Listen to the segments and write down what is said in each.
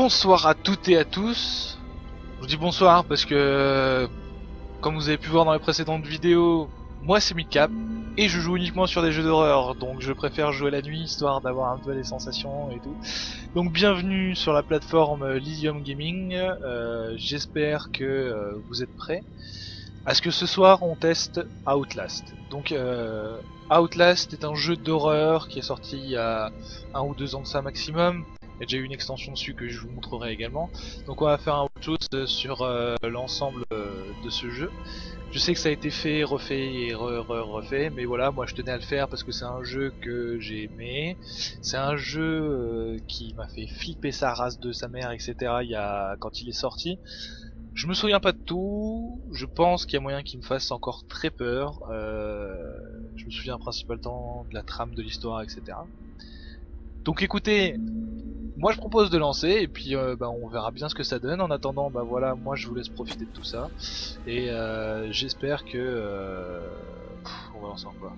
Bonsoir à toutes et à tous. Je vous dis bonsoir parce que, comme vous avez pu voir dans les précédentes vidéos, moi c'est Midcap et je joue uniquement sur des jeux d'horreur, donc je préfère jouer la nuit histoire d'avoir un peu les sensations et tout. Donc bienvenue sur la plateforme Lysium Gaming. J'espère que vous êtes prêts à ce que ce soir on teste Outlast. Donc Outlast est un jeu d'horreur qui est sorti il y a 1 ou 2 ans de ça maximum. Il y a déjà eu une extension dessus que je vous montrerai également. Donc on va faire un Outlast sur l'ensemble de ce jeu. Je sais que ça a été fait, refait et refait, mais voilà, moi je tenais à le faire parce que c'est un jeu que j'ai aimé. C'est un jeu qui m'a fait flipper sa race de sa mère, etc. Quand il est sorti. Je me souviens pas de tout, je pense qu'il y a moyen qu'il me fasse encore très peur. Je me souviens principalement de la trame de l'histoire, etc. Donc écoutez, moi je propose de lancer et puis on verra bien ce que ça donne. En attendant, voilà, moi je vous laisse profiter de tout ça. Et j'espère que... on va lancer encore.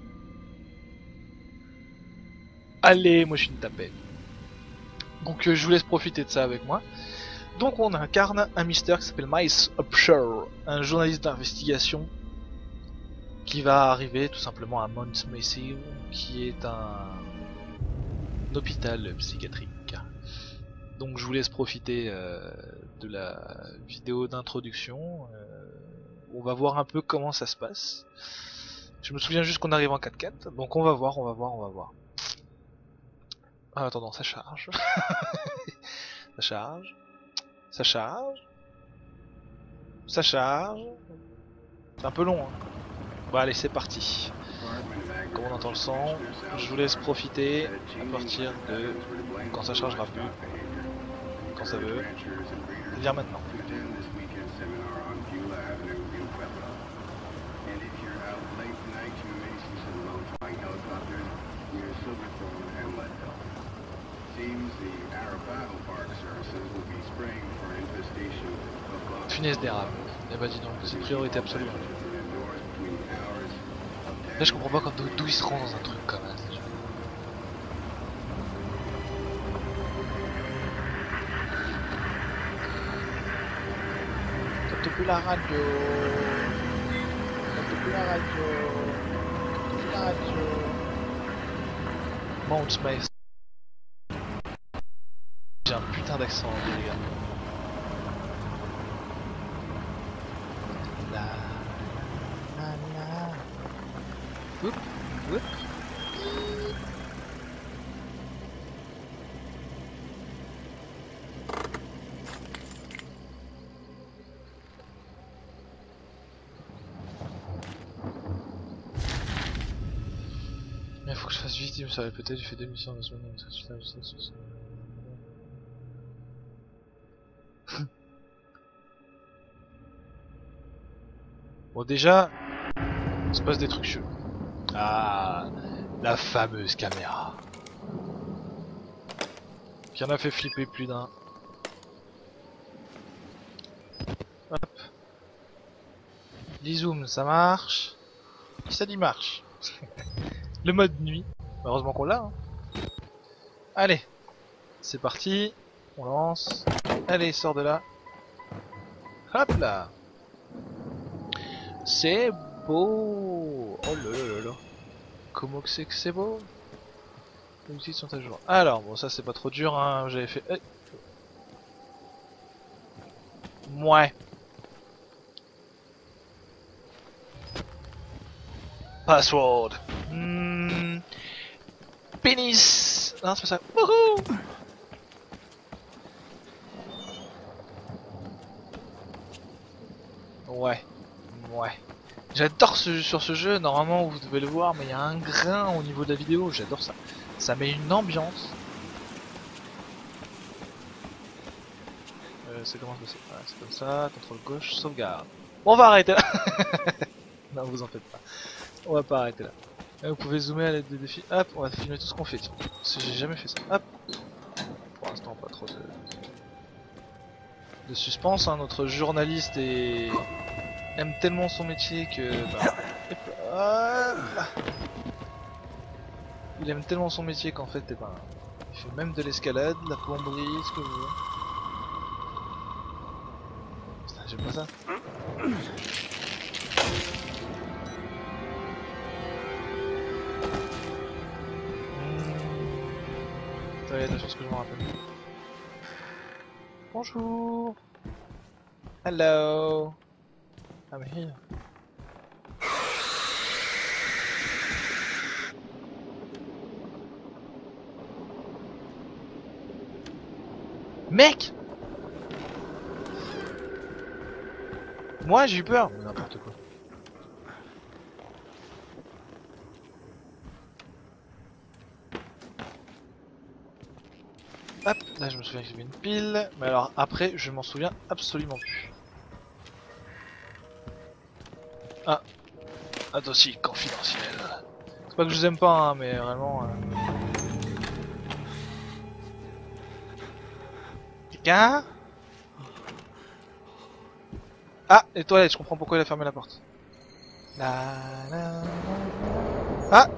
Allez, moi je suis une tapette. Donc je vous laisse profiter de ça avec moi. Donc on incarne un mystère qui s'appelle Miles Upshur, un journaliste d'investigation qui va arriver tout simplement à Mount Massive, qui est un hôpital psychiatrique. Donc je vous laisse profiter de la vidéo d'introduction. On va voir un peu comment ça se passe. Je me souviens juste qu'on arrive en 4x4, donc on va voir. Ah, attends, ça charge. Ça charge. Ça charge. Ça charge. C'est un peu long, hein. Bon allez, c'est parti. Comme on entend le son, je vous laisse profiter à partir de quand ça chargera plus. Quand ça veut. C'est-à-dire maintenant. Finesse d'érable. Eh bah dis donc, c'est priorité absolue. Là je comprends pas d'où ils se rendent dans un truc comme ça. Capte plus la radio. Capte plus la radio. Capte plus la radio. Mount Massive. J'ai un putain d'accent les gars. Oup, oup. Mais faut que je fasse vite, il me serait peut-être, j'ai fait 2 missions de semaine. Bon déjà, il se passe des trucs chelous. Ah, la fameuse caméra. Qui en a fait flipper plus d'un. Hop. L'e-zoom, ça marche. Ça dit marche. Le mode nuit. Heureusement qu'on l'a. Hein. Allez. C'est parti. On lance. Allez, sors de là. Hop là. C'est beau. Oh là là là. Comment que c'est beau. Les outils sont à jour. Alors, bon, ça c'est pas trop dur, hein. J'avais fait... Mouais. Password. Pénis. Non, c'est pas ça. Wouhou. Ouais. J'adore sur ce jeu, normalement vous devez le voir, mais il y a un grain au niveau de la vidéo, j'adore ça. Ça met une ambiance. C'est comment ça? Ouais, c'est comme ça, contrôle gauche, sauvegarde. Bon, on va arrêter là. Non, vous en faites pas. On va pas arrêter là. Là, vous pouvez zoomer à l'aide des défis. Hop, on va filmer tout ce qu'on fait. J'ai jamais fait ça. Hop. Pour l'instant, pas trop de suspense. Hein. Notre journaliste aime tellement son métier que... il aime tellement son métier qu'en fait, il Il fait même de l'escalade, la plomberie, ce que je veux. Putain, j'aime pas ça. Ça y est, attention à ce que je me rappelle. Bonjour. Hello. I'm here. Mec! Moi j'ai eu peur. N'importe quoi. Hop, là je me souviens qu'il y avait une pile. Mais alors après je m'en souviens absolument plus. Ah. Attends si, confidentiel. C'est pas que je vous aime pas hein, mais vraiment... Quelqu'un? Ah, les toilettes, je comprends pourquoi il a fermé la porte. Ah!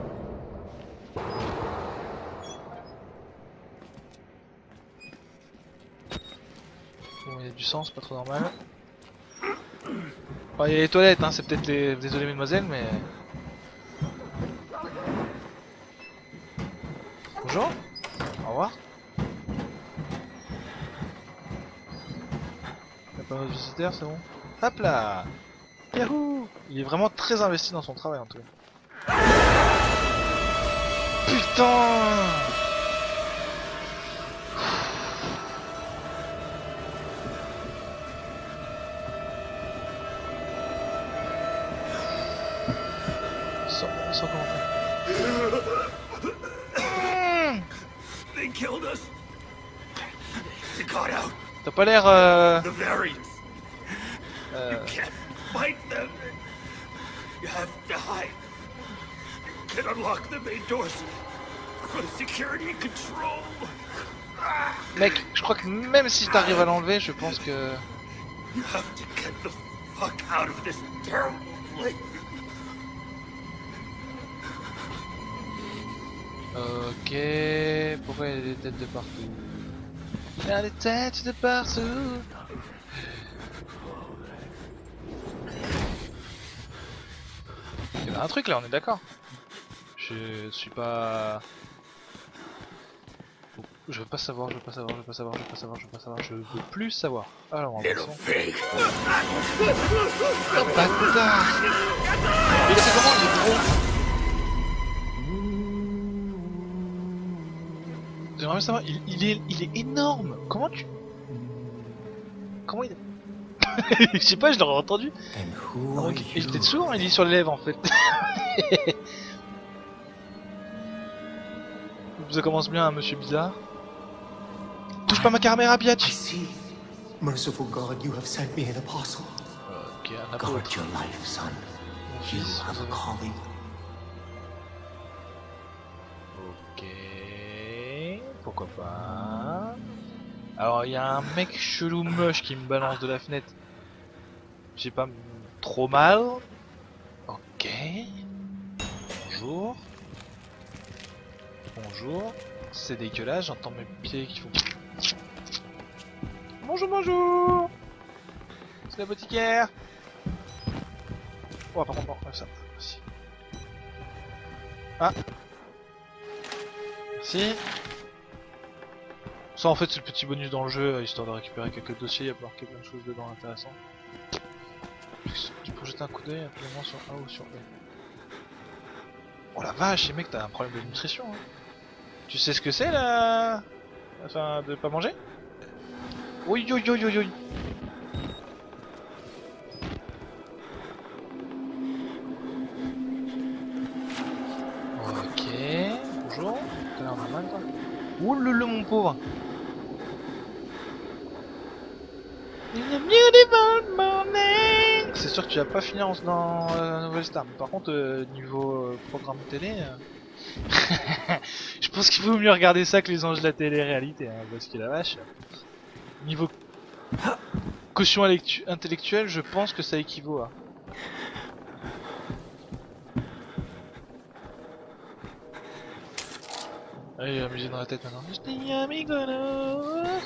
Bon, il y a du sang, c'est pas trop normal. Bon, il y a les toilettes, hein, c'est peut-être les... Désolé mesdemoiselles, mais... Bonjour. Au revoir. Y'a pas de visiteurs, c'est bon. Hop là. Yahoo. Il est vraiment très investi dans son travail en tout cas. Putain. Sans commentaire. They killed us. They got out. T'as pas l'air The variants. You can't fight them. You have to hide. You can unlock the main doors for the security control. Mec, je crois que même si t'arrives à l'enlever, je pense que... You have to get the fuck out of this terrible place. Ok, pourquoi il y a des têtes de partout? Il y a des têtes de partout. Il y a un truc là, on est d'accord. Je suis pas... Je veux pas savoir, je veux pas savoir, je veux pas savoir, je veux pas savoir, je veux pas savoir, je veux plus savoir. Alors, en Little passant... pig. Oh bâtard! Il a fait comment, il est gros? J'aimerais bien savoir, il est énorme. Comment tu... Comment il... Je sais pas, je l'aurais entendu. Donc, il était sourd, il est sur les lèvres en fait. Ça commence bien, monsieur bizarre. Touche pas ma caméra, I biatch. see. Merciful God, you have sent me an apostle. Ok, un Guard apôtre. your life, son. Mon You fils. have a calling. Ok. Pourquoi pas. Alors, il y a un mec chelou moche qui me balance de la fenêtre. J'ai pas trop mal. Ok. Bonjour. Bonjour. C'est dégueulasse, j'entends mes pieds qui font... Bonjour, bonjour. C'est la boutiquière. Oh, par contre, non, ça. Merci. Ah. Merci. Ça, en fait, c'est le petit bonus dans le jeu, histoire de récupérer quelques dossiers, il y a marqué plein de choses dedans intéressantes. Tu peux jeter un coup d'œil absolument sur A ou sur B. Oh la vache, les mecs, t'as un problème de nutrition. Hein. Tu sais ce que c'est là? Enfin, de pas manger? Oui, oui, oui, oui, oui. Ok, bonjour. T'as l'air normal toi? Ouh le mon pauvre. C'est sûr que tu vas pas finir dans la nouvelle star. Mais par contre, niveau programme télé, je pense qu'il vaut mieux regarder ça que les anges de la télé-réalité. Hein, parce que la vache, niveau caution intellectuelle, je pense que ça équivaut à. Allez, la musique dans la tête maintenant. Je dis amigos.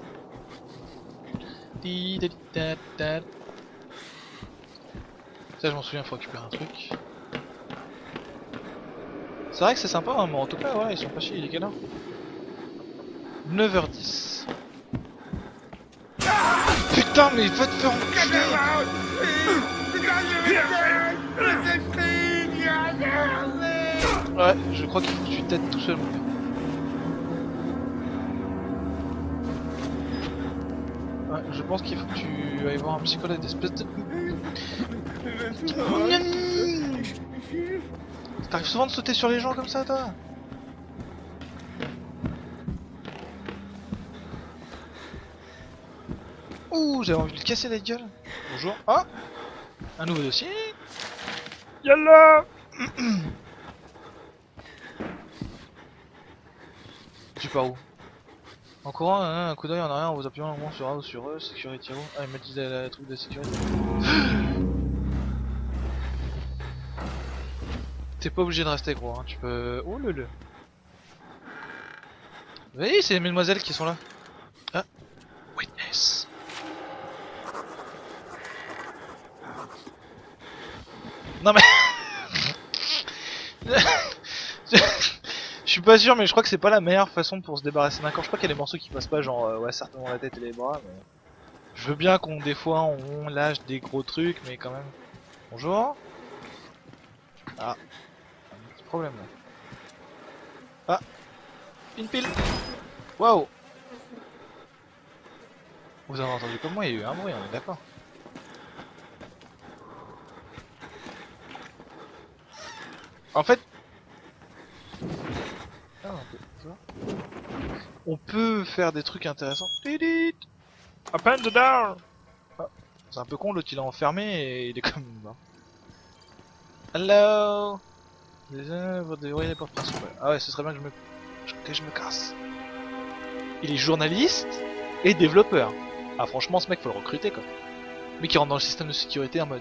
Ça, je m'en souviens, faut récupérer un truc. C'est vrai que c'est sympa, hein, mais en tout cas, ouais, ils sont pas chiés, il est quelle heure 9h10. Putain, mais va te faire enculer. Ouais, je crois qu'il faut que tu t'aides tout seul, mon gars. Ouais, je pense qu'il faut que tu ailles voir un psychologue d'espèce de... T'arrives souvent de sauter sur les gens comme ça, toi? Ouh, j'avais envie de lui casser la gueule. Bonjour. Ah, un nouveau dossier. Yalla. Tu pars où? En courant, hein, un coup d'œil en arrière en vous appuyant longuement sur A ou sur E, sécurité room. Ah, il m'a dit la truc de sécurité. T'es pas obligé de rester, gros, hein. Tu peux... Oh le. Oui, c'est les mesdemoiselles qui sont là. Ah, witness. Non mais... Je suis pas sûr, mais je crois que c'est pas la meilleure façon pour se débarrasser d'un corps. Je crois qu'il y a des morceaux qui passent pas, genre ouais, certainement la tête et les bras, mais... Je veux bien qu'on, des fois, on lâche des gros trucs, mais quand même... Bonjour. Ah, un petit problème là. Ah, une pile. Waouh. Vous avez entendu comme moi, il y a eu un bruit, on est d'accord. En fait... Ah, on peut faire des trucs intéressants. Open the door. Ah, c'est un peu con, l'autre il est enfermé et il est comme mort. Hello. Vous déverrouillez les portes principales. Ah ouais, ce serait bien que je me casse. Il est journaliste et développeur. Ah franchement, ce mec faut le recruter quoi. Mais qui rentre dans le système de sécurité en mode...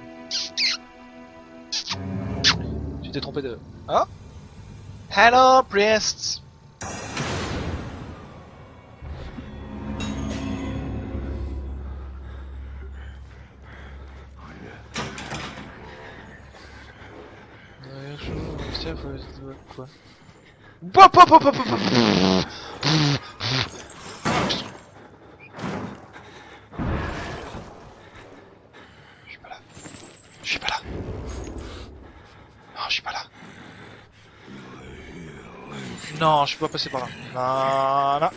Tu t'es trompé de... Ah. Hello, priests. Quoi? Pop pop pop pop pop. Je suis pas là. Je suis pas là. Non, je suis pas là. Non, je suis pas passé par là. Non, non.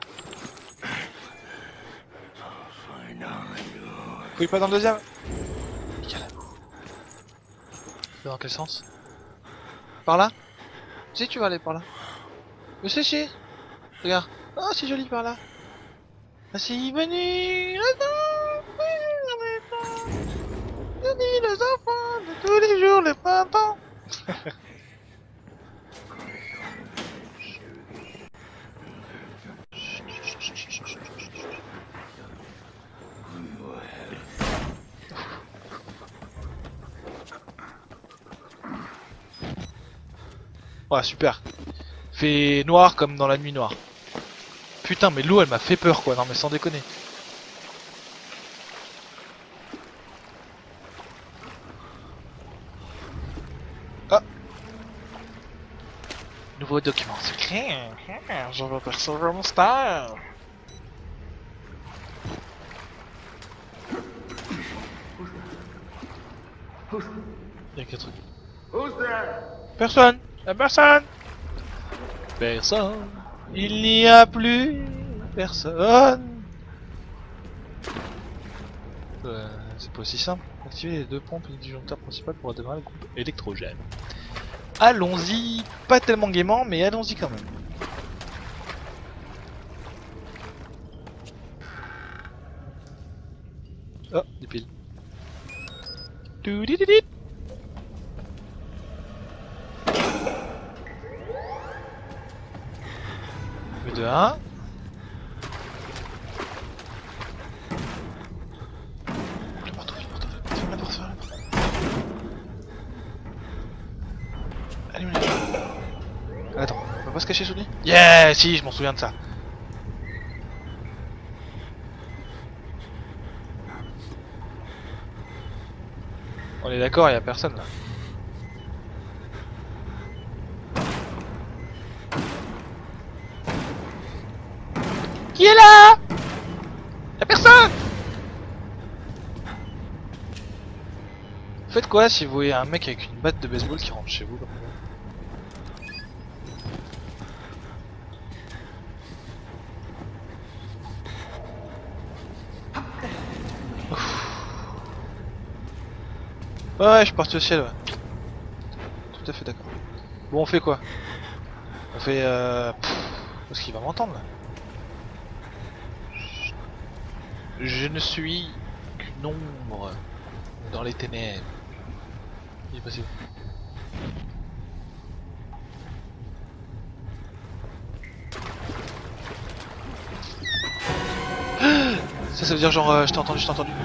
Fouille pas dans le deuxième. Nickel. Dans quel sens? Par là? Si tu vas aller par là. Mais si. Regarde. Oh c'est joli par là. Ah si venu. Les enfants de tous les jours le printemps. Ouais super. Fait noir comme dans la nuit noire. Putain mais l'eau elle m'a fait peur quoi, non mais sans déconner. Ah. Nouveau document secret. Je veux percevoir mon star. Y'a quel truc? Personne. Personne. Personne. Il n'y a plus personne. C'est pas aussi simple. Activer les deux pompes et le disjoncteur principal pour démarrer le groupe électrogène. Allons-y, pas tellement gaiement, mais allons-y quand même. Oh, des piles. Doudididit. De 1. Le porte, ferme la porte. Allume la... Attends, peut pas se cacher sous lui? Yeah, si, je m'en souviens de ça. On est d'accord, il y a personne là. Qui est là? Y'a personne. Faites quoi si vous voyez un mec avec une batte de baseball qui rentre chez vous comme ça? Ouais, je suis parti au ciel, ouais. Tout à fait d'accord. Bon, on fait quoi? On fait parce qu'il va m'entendre là. Je ne suis qu'une ombre dans les ténèbres. Il est passé où? Ça veut dire genre je t'ai entendu, je t'ai entendu.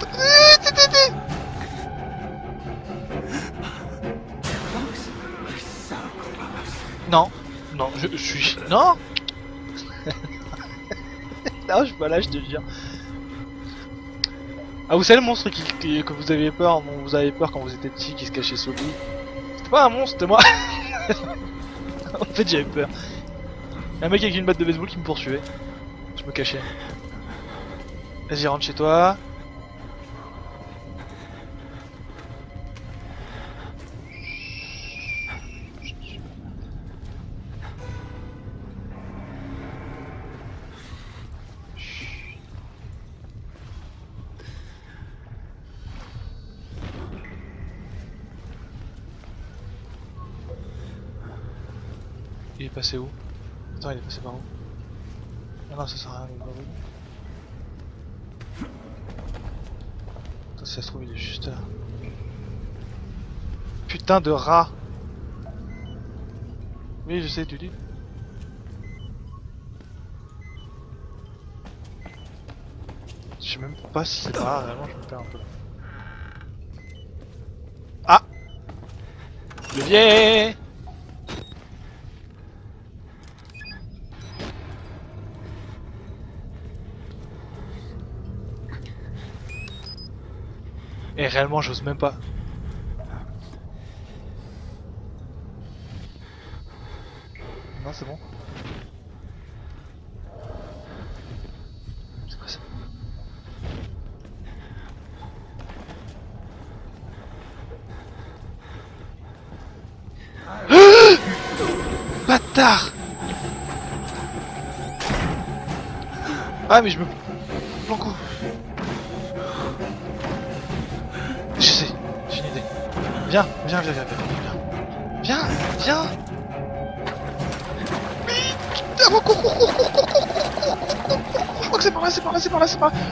Non, non, je suis... Non. Non, je suis pas là, je te jure. Ah, vous savez le monstre que vous aviez peur, dont vous avez peur quand vous étiez petit, qui se cachait sous lui? C'était pas un monstre, c'était moi. En fait, j'avais peur. Un mec avec une batte de baseball qui me poursuivait. Je me cachais. Vas-y, rentre chez toi. Il est passé où? Attends, il est passé par où? Ah non, ça sert à rien, il est pas où. Attends, si ça se trouve, il est juste là. Putain de rat! Oui, je sais, tu dis. Je sais même pas si c'est pas rare, vraiment, je me perds un peu. Ah! Levier! Et réellement, j'ose même pas. Non, c'est bon. C'est quoi ça? Bâtard! Ah, mais je me planque où? Je sais, j'ai une idée. Viens, viens, viens, viens, viens, viens, viens, viens. Vite, cours, cours, cours, cours, cours, cours, cours, cours. Je crois que c'est par là, c'est par là, c'est par là, c'est par là.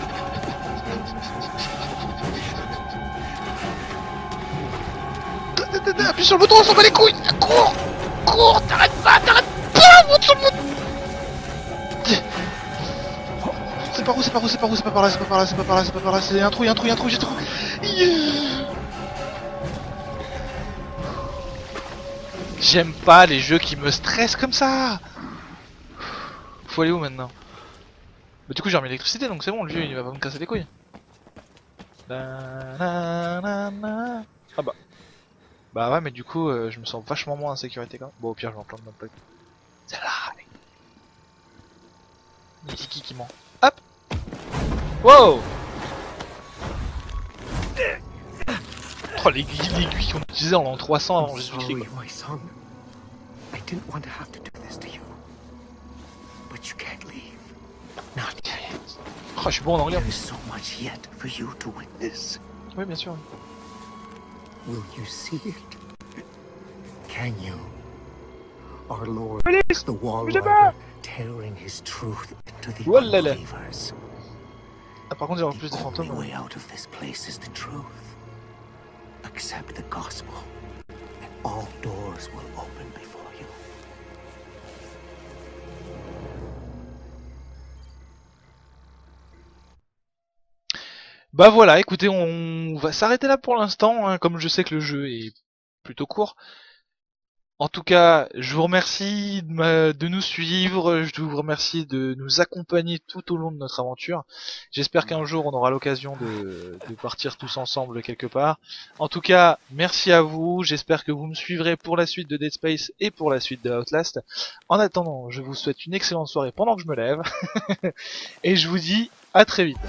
Appuie sur le bouton, on s'en bat les couilles. Cours, cours, t'arrêtes pas, monte sur le bouton. C'est par où, c'est par où, c'est par où, c'est pas par là, c'est pas par là, c'est pas par là, c'est pas par là, c'est un trou, y'a un trou, y'a un trou, j'ai trouvé. Yeah. J'aime pas les jeux qui me stressent comme ça. Faut aller où maintenant? Bah du coup j'ai remis l'électricité donc c'est bon, le vieux il va pas me casser les couilles. Ah bah. Bah ouais mais du coup je me sens vachement moins en sécurité quand même. Bon au pire je m'en plante dans le plug. C'est là. Niki qui ment. Hop. Wow. Oh l'aiguille qu'on utilisait en l'an 300 avant Jésus-Christ. I didn't want to have to do this to you. But you can't leave. Not yet. Oh, je suis bon en anglais. There is so much yet for you to witness. Oui, bien sûr. Will you see it? Can you? Our Lord, the Wall Rider, tearing his truth into the unbelievers. Ah, par contre, il y aura plus de fantômes. The only way out of this place is the truth. Accept the gospel, and all doors will open before you. Bah voilà, écoutez, on va s'arrêter là pour l'instant, hein, comme je sais que le jeu est plutôt court. En tout cas, je vous remercie de nous suivre, je vous remercie de nous accompagner tout au long de notre aventure. J'espère qu'un jour on aura l'occasion de partir tous ensemble quelque part. En tout cas, merci à vous, j'espère que vous me suivrez pour la suite de Dead Space et pour la suite de Outlast. En attendant, je vous souhaite une excellente soirée pendant que je me lève, et je vous dis à très vite.